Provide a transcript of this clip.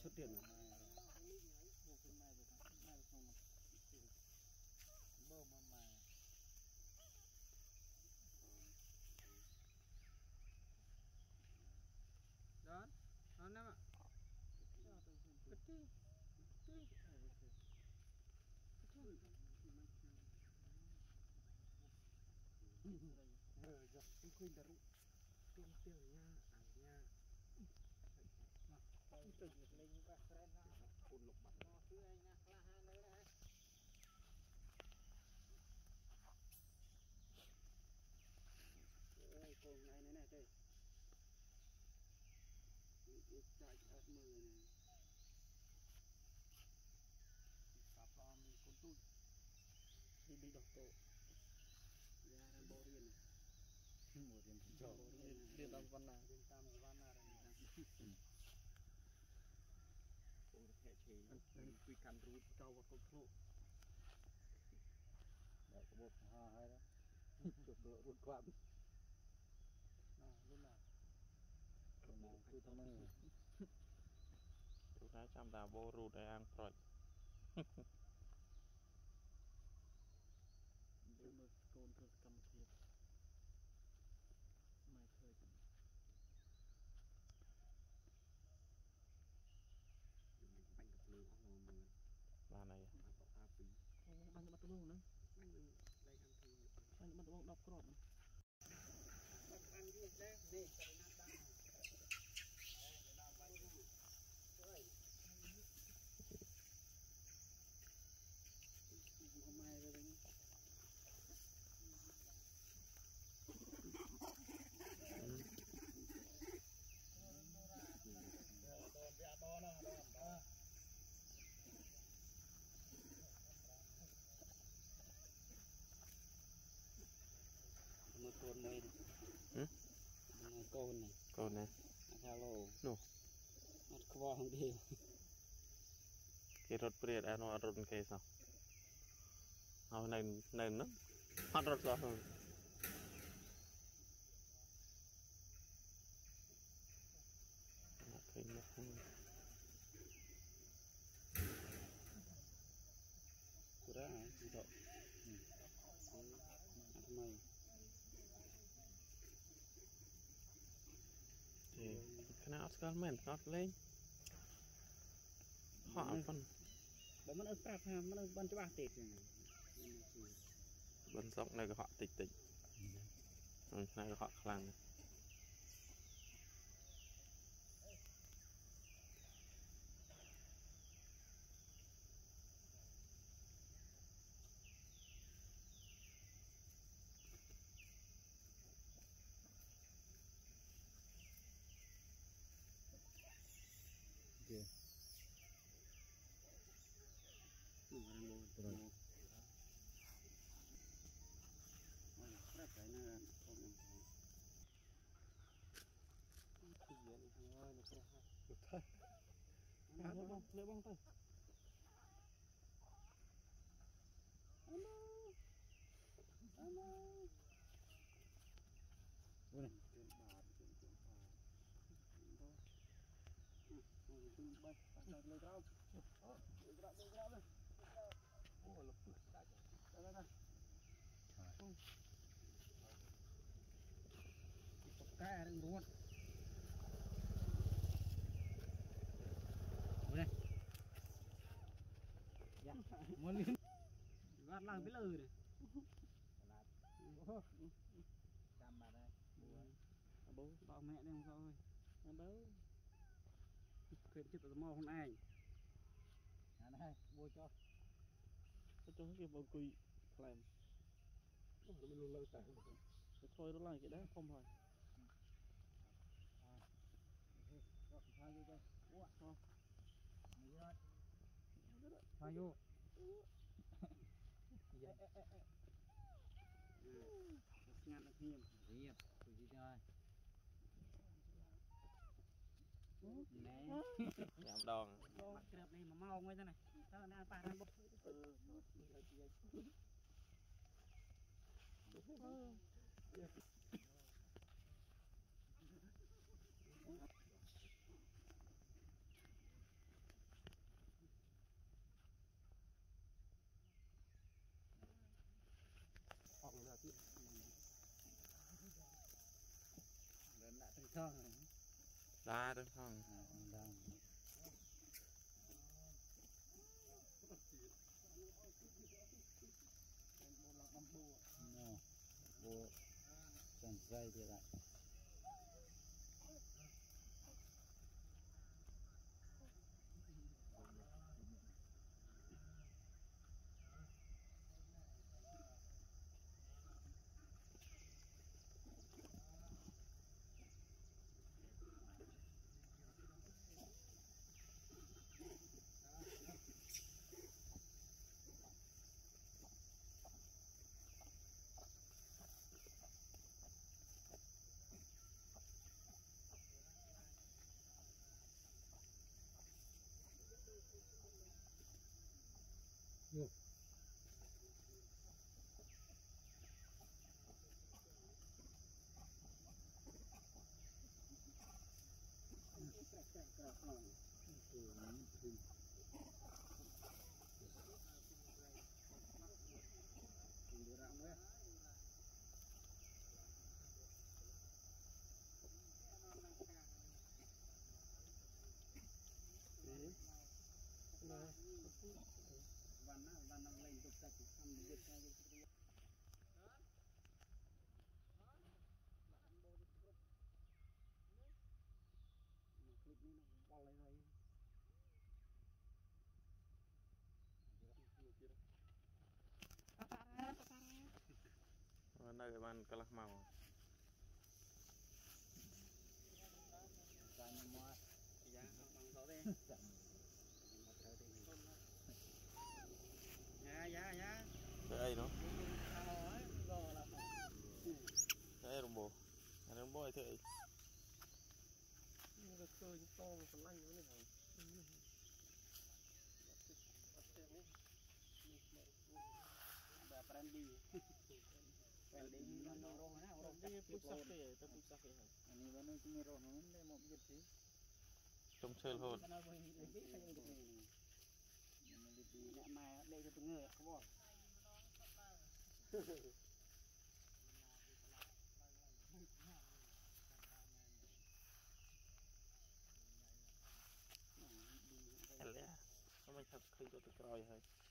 xuất tiền rồi đó nó nè ạ khuyên đã rụng tiền nha nha từ lên các friend nó cột lục mặt nó cứ anh nha là hai nữa đấy ơi con này này đây chạy ở mưa này cặp lo mình con tui đi đọc tổ ra làm bộ riêng một riêng cho riêng tam văn là cũng hệ chế quy căn rút trâu và con thô để có một hai đó chụp lộ rút quặn lúc nào tôi thằng này chúng ta chăm ta vô rút để ăn rồi đưa một con thơ cầm thiệp mai thời bánh cặp lương ông mười là này bánh bắt tôm nữa bánh đây ăn thì bánh bắt tôm đọc cọp bắt ăn gì đây đây cái nát đá hôm nay rồi đấy một con này con này hello no nó qua không đi cái rốt bưởi ăn nó rốt cái saoเอาในนั้นฮอตรถก็โอเคนะกูได้ดูต่อทำไมขนาดสกอตแมนก็เล่นหอบมันบ่มันเอาปากมันเอาบอลจะบาดติดอย่างนี้ bên sóc này họ tịch tịch này họ khăn rất cái này không được thôi được thôi lưỡi bông thôi alo này chuyện bà thôi bay lên rau đây ô lục đây cái này đúng không đây dạ muốn lên gạt làng biết lời này cầm bà đây bố bảo mẹ đây không sao ơi bố khuyên chết tao mò hôm nay này mua cho cái bầu cùi làm nó luôn lâu tại thôi nó lại cái đấy không thôi thôi vô đây thôi vô ngăn được hiểm hiểm tụi gì chơi nè làm đòn bắt kẹp này mà mau ngay thế này tao đang pa ra bốc không đa được không bộ chẳng dây thì lại van năm lên tục tập ăn việc clip này nó bao lấy rồi nơi bạn cái lắc màu ra nhưng mà giá bằng số đi giá đây nó đây đồng bộ ấy thế được chơi to phần lanh nữa này bà brandy brandy nó rong na rong đi pusat ke ta pusat ke ani bano cumi rong nó mau gitu trong chơi hồn nó quay lebih saya gitu ini lebih nak mai đây cho tengah có bỏ lẽ nó mới thật khi cho tôi coi thôi